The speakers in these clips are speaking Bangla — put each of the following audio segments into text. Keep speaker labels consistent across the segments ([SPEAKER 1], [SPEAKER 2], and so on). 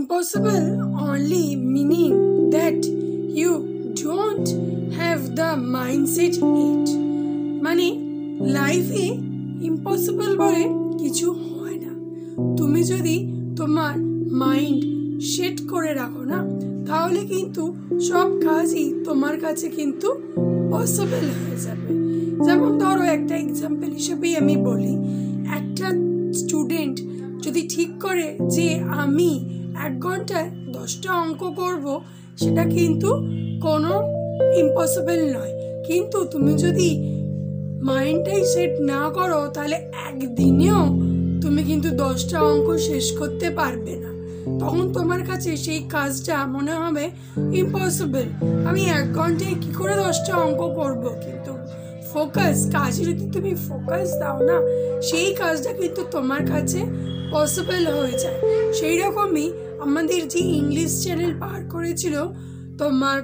[SPEAKER 1] impossible only meaning that you don't have the mindset yet. মানে লাইফে ইম্পসিবল বলে কিছু হয় না। তুমি যদি তোমার মাইন্ড সেট করে রাখো না, তাহলে কিন্তু সব কাজই তোমার কাছে কিন্তু পসিবল হয়ে যাবে। যেমন ধরো একটা এক্সাম্পল হিসেবেই আমি বলি, একটা স্টুডেন্ট যদি ঠিক করে যে আমি 1 ঘন্টায় 10টা অঙ্ক করব, সেটা কিন্তু কোনো ইম্পসিবল নয়। কিন্তু তুমি যদি মাইন্ডটাই সেট না করো, তাহলে একদিনেও তুমি কিন্তু 10টা অঙ্ক শেষ করতে পারবে না। তখন তোমার কাছে সেই কাজটা মনে হবে ইম্পসিবল। আমি 1 ঘন্টায় কী করে 10টা অঙ্ক করব? কিন্তু ফোকাস, কাজে যদি তুমি ফোকাস দাও না, সেই কাজটা কিন্তু তোমার কাছে পসিবল হয়ে যায়। সেই রকমই আমাদের যে ইংলিশ চ্যানেল পার করেছিল তোমার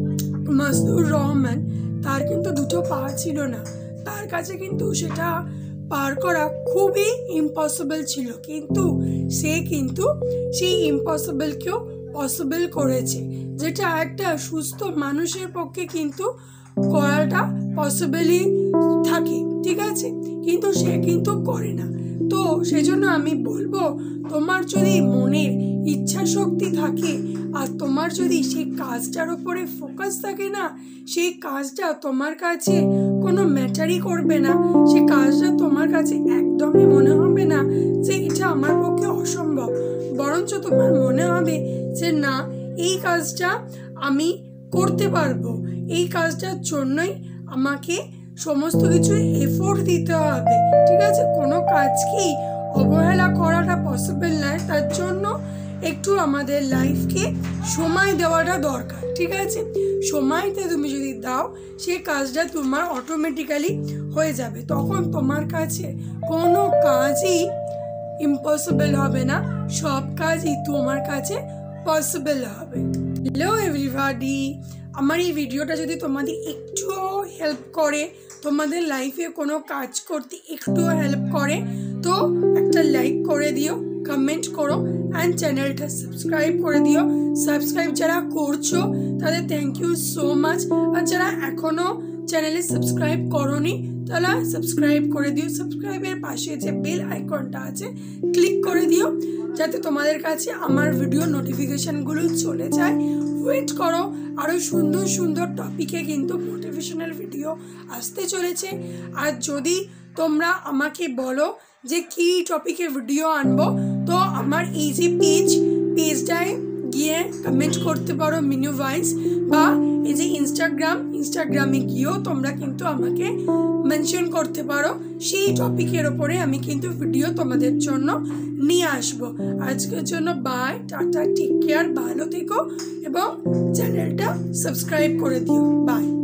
[SPEAKER 1] মাসুদুর রহমান, তার কিন্তু 2টো পা ছিল না। তার কাছে কিন্তু সেটা পার করা খুবই ইম্পসিবল ছিল, কিন্তু সে কিন্তু সেই ইম্পসিবলকেও পসিবল করেছে, যেটা একটা সুস্থ মানুষের পক্ষে কিন্তু করাটা পসিবলই থাকে, ঠিক আছে? কিন্তু সে কিন্তু করে না। তো সেজন্য আমি বলবো, তোমার যদি মনের ইচ্ছা শক্তি থাকে আর তোমার যদি সেই কাজটার উপরে ফোকাস থাকে না, সেই কাজটা তোমার কাছে কোনো ম্যাটারই করবে না। সেই কাজটা তোমার কাছে একদমই মনে হবে না যে এটা আমার পক্ষে অসম্ভব, বরঞ্চ তোমার মনে হবে যে না, এই কাজটা আমি করতে পারবো, এই কাজটার জন্যই আমাকে সমস্ত কিছু এফোর্ট দিতে হবে, ঠিক আছে? কোনো কাজকেই অবহেলা করাটা পসিবল নয়, তার জন্য একটু আমাদের লাইফকে সময় দেওয়াটা দরকার, ঠিক আছে? সময়তে তুমি যদি দাও, সেই কাজটা তোমার অটোমেটিক্যালি হয়ে যাবে। তখন তোমার কাছে কোনো কাজই ইম্পসিবল হবে না, সব কাজই তোমার কাছে পসিবল হবে। হ্যালো এভরিবডি, আমার এই ভিডিওটা যদি তোমাদের একটুও হেল্প করে, তোমাদের লাইফে কোনো কাজ করতে একটুও হেল্প করে, তো একটা লাইক করে দিও, কমেন্ট করো অ্যান্ড চ্যানেলটা সাবস্ক্রাইব করে দিও। সাবস্ক্রাইব যারা করছো তাদের থ্যাংক ইউ সো মাচ, আর যারা এখনও চ্যানেলে সাবস্ক্রাইব করোনি তারা সাবস্ক্রাইব করে দিও। সাবস্ক্রাইবের পাশে যে বেল আইকনটা আছে ক্লিক করে দিও, যাতে তোমাদের কাছে আমার ভিডিও নোটিফিকেশানগুলো চলে যায়। ওয়েট করো, আরও সুন্দর সুন্দর টপিকে কিন্তু মোটিভেশনাল ভিডিও আসতে চলেছে। আর যদি তোমরা আমাকে বলো যে কী টপিকে ভিডিও আনবো, তো আমার এই যে পেজটায় গিয়ে কমেন্ট করতে পারো মিনু ভাইস, বা এই যে ইনস্টাগ্রামে গিয়েও তোমরা কিন্তু আমাকে মেনশন করতে পারো। সেই টপিকের ওপরে আমি কিন্তু ভিডিও তোমাদের জন্য নিয়ে আসবো। আজকের জন্য বাই, টাটা, টেক কেয়ার, ভালো থেকো এবং চ্যানেলটা সাবস্ক্রাইব করে দিও। বাই।